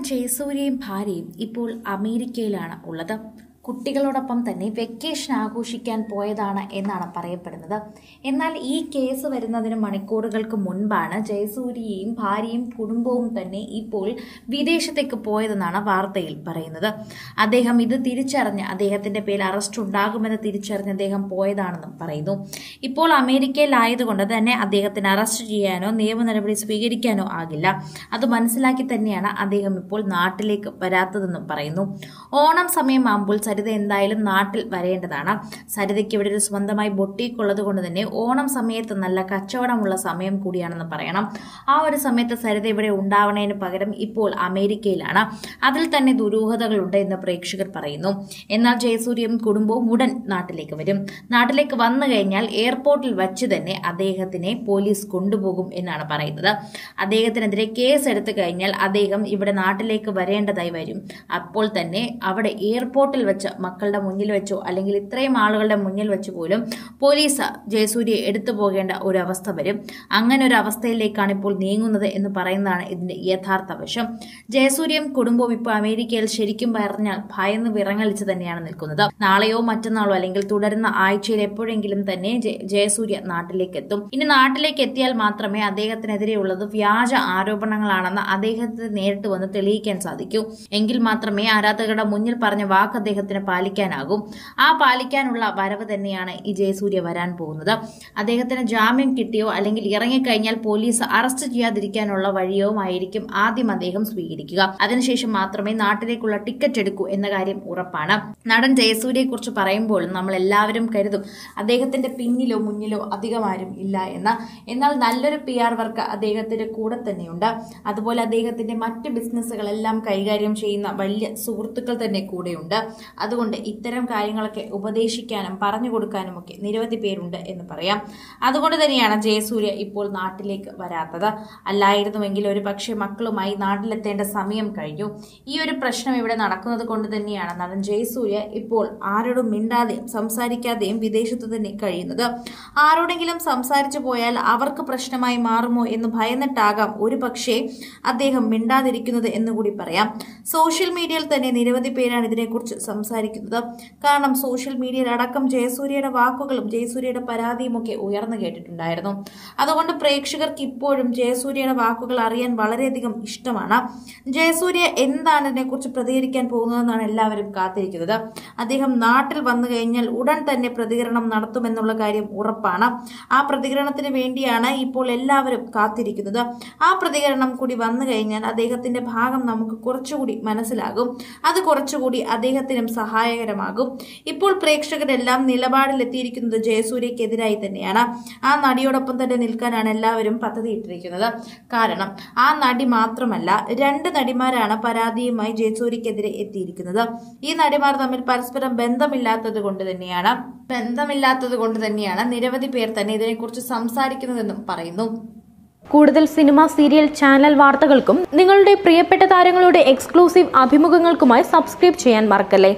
ജയസൂര്യയും ഭാര്യയും ഇപ്പോൾ അമേരിക്കയിലാണ് ഉള്ളത്. കുട്ടികളോടൊപ്പം തന്നെ വെക്കേഷൻ ആഘോഷിക്കാൻ പോയതാണ് എന്നാണ് പറയപ്പെടുന്നത്. എന്നാൽ ഈ കേസ് വരുന്നതിന് മണിക്കൂറുകൾക്ക് മുൻപാണ് ജയസൂര്യയും ഭാര്യയും കുടുംബവും തന്നെ ഇപ്പോൾ വിദേശത്തേക്ക് പോയതെന്നാണ് വാർത്തയിൽ പറയുന്നത്. അദ്ദേഹം ഇത് തിരിച്ചറിഞ്ഞ് അദ്ദേഹത്തിന്റെ പേരിൽ അറസ്റ്റ് ഉണ്ടാകുമെന്ന് തിരിച്ചറിഞ്ഞ് അദ്ദേഹം പോയതാണെന്നും പറയുന്നു. ഇപ്പോൾ അമേരിക്കയിലായതുകൊണ്ട് തന്നെ അദ്ദേഹത്തിന് അറസ്റ്റ് ചെയ്യാനോ നിയമ നടപടി സ്വീകരിക്കാനോ ആകില്ല. അത് മനസ്സിലാക്കി തന്നെയാണ് അദ്ദേഹം ഇപ്പോൾ നാട്ടിലേക്ക് വരാത്തതെന്നും പറയുന്നു. ഓണം സമയമാകുമ്പോൾ സരിത എന്തായാലും നാട്ടിൽ വരേണ്ടതാണ്. സരിതയ്ക്ക് ഇവിടെ ഒരു സ്വന്തമായി ബൊട്ടീക്ക് ഉള്ളത് കൊണ്ട് തന്നെ ഓണം സമയത്ത് നല്ല കച്ചവടമുള്ള സമയം കൂടിയാണെന്ന് പറയണം. ആ ഒരു സമയത്ത് സരിത ഇവിടെ ഉണ്ടാവണതിന് പകരം ഇപ്പോൾ അമേരിക്കയിലാണ്. അതിൽ തന്നെ ദുരൂഹതകളുണ്ട് എന്ന് പ്രേക്ഷകർ പറയുന്നു. എന്നാൽ ജയസൂര്യയും കുടുംബവും ഉടൻ നാട്ടിലേക്ക് വരും. നാട്ടിലേക്ക് വന്നു കഴിഞ്ഞാൽ എയർപോർട്ടിൽ വച്ച് തന്നെ അദ്ദേഹത്തിനെ പോലീസ് കൊണ്ടുപോകും എന്നാണ് പറയുന്നത്. അദ്ദേഹത്തിനെതിരെ കേസ് എടുത്തു കഴിഞ്ഞാൽ അദ്ദേഹം ഇവിടെ നാട്ടിലേക്ക് വരേണ്ടതായി വരും. അപ്പോൾ തന്നെ അവിടെ എയർപോർട്ടിൽ വെച്ച് മക്കളുടെ മുന്നിൽ വെച്ചോ അല്ലെങ്കിൽ ഇത്രയും ആളുകളുടെ മുന്നിൽ വെച്ച് പോലും പോലീസ് ജയസൂര്യയെ എടുത്തു പോകേണ്ട ഒരു അവസ്ഥ വരും. അങ്ങനെ ഒരു അവസ്ഥയിലേക്കാണ് ഇപ്പോൾ നീങ്ങുന്നത് എന്ന് പറയുന്നതാണ് ഇതിന്റെ യഥാർത്ഥ വശം. ജയസൂര്യയും കുടുംബവും ഇപ്പോൾ അമേരിക്കയിൽ ശരിക്കും പറഞ്ഞാൽ ഭയന്ന് വിറങ്ങലിച്ച് തന്നെയാണ് നിൽക്കുന്നത്. നാളെയോ മറ്റന്നാളോ അല്ലെങ്കിൽ തുടരുന്ന ആഴ്ചയിൽ എപ്പോഴെങ്കിലും തന്നെ ജയസൂര്യ നാട്ടിലേക്ക് എത്തും. ഇനി നാട്ടിലേക്ക് എത്തിയാൽ മാത്രമേ അദ്ദേഹത്തിനെതിരെയുള്ളത് വ്യാജ ആരോപണങ്ങളാണെന്ന് അദ്ദേഹത്തിന് നേരിട്ട് വന്ന് തെളിയിക്കാൻ സാധിക്കൂ. എങ്കിൽ മാത്രമേ ആരാധകരുടെ മുന്നിൽ പറഞ്ഞ വാക്ക് അദ്ദേഹത്തിന് പാലിക്കാനാകും. ആ പാലിക്കാനുള്ള വരവ് തന്നെയാണ് ഈ ജയസൂര്യ വരാൻ പോകുന്നത്. അദ്ദേഹത്തിന് ജാമ്യം കിട്ടിയോ അല്ലെങ്കിൽ ഇറങ്ങിക്കഴിഞ്ഞാൽ പോലീസ് അറസ്റ്റ് ചെയ്യാതിരിക്കാനുള്ള വഴിയോ ആയിരിക്കും ആദ്യം അദ്ദേഹം സ്വീകരിക്കുക. അതിനുശേഷം മാത്രമേ നാട്ടിലേക്കുള്ള ടിക്കറ്റ് എടുക്കൂ എന്ന കാര്യം ഉറപ്പാണ്. നടൻ ജയസൂര്യയെ കുറിച്ച് പറയുമ്പോൾ നമ്മൾ എല്ലാവരും കരുതും അദ്ദേഹത്തിന്റെ പിന്നിലോ മുന്നിലോ അധികം ആരും ഇല്ല എന്ന്. എന്നാൽ നല്ലൊരു PR വർക്ക് അദ്ദേഹത്തിന്റെ കൂടെ തന്നെയുണ്ട്. അതുപോലെ അദ്ദേഹത്തിന്റെ മറ്റ് ബിസിനസ്സുകളെല്ലാം കൈകാര്യം ചെയ്യുന്ന വലിയ സുഹൃത്തുക്കൾ തന്നെ കൂടെയുണ്ട്. അതുകൊണ്ട് ഇത്തരം കാര്യങ്ങളൊക്കെ ഉപദേശിക്കാനും പറഞ്ഞു കൊടുക്കാനും ഒക്കെ നിരവധി പേരുണ്ട് എന്ന് പറയാം. അതുകൊണ്ട് തന്നെയാണ് ജയസൂര്യ ഇപ്പോൾ നാട്ടിലേക്ക് വരാത്തത്. അല്ലായിരുന്നുവെങ്കിൽ ഒരു പക്ഷേ മക്കളുമായി നാട്ടിലെത്തേണ്ട സമയം കഴിഞ്ഞു. ഈ ഒരു പ്രശ്നം ഇവിടെ നടക്കുന്നത് കൊണ്ട് തന്നെയാണ് നടൻ ജയസൂര്യ ഇപ്പോൾ ആരോടും മിണ്ടാതെയും സംസാരിക്കാതെയും വിദേശത്ത് തന്നെ കഴിയുന്നത്. ആരോടെങ്കിലും സംസാരിച്ചു പോയാൽ അവർക്ക് പ്രശ്നമായി മാറുമോ എന്ന് ഭയന്നിട്ടാകാം ഒരു പക്ഷേ അദ്ദേഹം മിണ്ടാതിരിക്കുന്നത് എന്നുകൂടി പറയാം. സോഷ്യൽ മീഡിയയിൽ തന്നെ നിരവധി പേരാണ് ഇതിനെക്കുറിച്ച് സംസാരിക്കുന്നത്. കാരണം സോഷ്യൽ മീഡിയയിൽ അടക്കം ജയസൂര്യയുടെ വാക്കുകളും ജയസൂര്യയുടെ പരാതിയും ഒക്കെ ഉയർന്നു കേട്ടിട്ടുണ്ടായിരുന്നു. അതുകൊണ്ട് പ്രേക്ഷകർക്ക് ഇപ്പോഴും ജയസൂര്യയുടെ വാക്കുകൾ അറിയാൻ വളരെയധികം ഇഷ്ടമാണ്. ജയസൂര്യ എന്താണ് ഇതിനെക്കുറിച്ച് പ്രതികരിക്കാൻ പോകുന്നതെന്നാണ് എല്ലാവരും കാത്തിരിക്കുന്നത്. അദ്ദേഹം നാട്ടിൽ വന്നു കഴിഞ്ഞാൽ ഉടൻ തന്നെ പ്രതികരണം നടത്തുമെന്നുള്ള കാര്യം ഉറപ്പാണ്. ആ പ്രതികരണത്തിന് വേണ്ടിയാണ് ഇപ്പോൾ എല്ലാവരും കാത്തിരിക്കുന്നത്. ആ പ്രതികരണം കൂടി വന്നു കഴിഞ്ഞാൽ അദ്ദേഹത്തിന്റെ ഭാഗം നമുക്ക് കുറച്ചുകൂടി മനസ്സിലാകും. അത് കുറച്ചുകൂടി അദ്ദേഹത്തിനും സഹായകരമാകും. ഇപ്പോൾ പ്രേക്ഷകരെല്ലാം നിലപാടിലെത്തിയിരിക്കുന്നത് ജയസൂര്യക്കെതിരായി തന്നെയാണ്. ആ നടിയോടൊപ്പം തന്നെ നിൽക്കാനാണ് എല്ലാവരും പദ്ധതിയിട്ടിരിക്കുന്നത്. കാരണം ആ നടി മാത്രമല്ല, 2 നടിമാരാണ് പരാതിയുമായി ജയസൂര്യക്കെതിരെ എത്തിയിരിക്കുന്നത്. ഈ നടിമാർ തമ്മിൽ പരസ്പരം ബന്ധമില്ലാത്തത് കൊണ്ട് തന്നെയാണ് നിരവധി പേർ തന്നെ ഇതിനെക്കുറിച്ച് സംസാരിക്കുന്നതെന്നും പറയുന്നു. കൂടുതൽ സിനിമ, സീരിയൽ, ചാനൽ വാർത്തകൾക്കും നിങ്ങളുടെ പ്രിയപ്പെട്ട താരങ്ങളുടെ എക്സ്ക്ലൂസീവ് അഭിമുഖങ്ങൾക്കുമായി സബ്സ്ക്രൈബ് ചെയ്യാൻ മറക്കല്ലേ.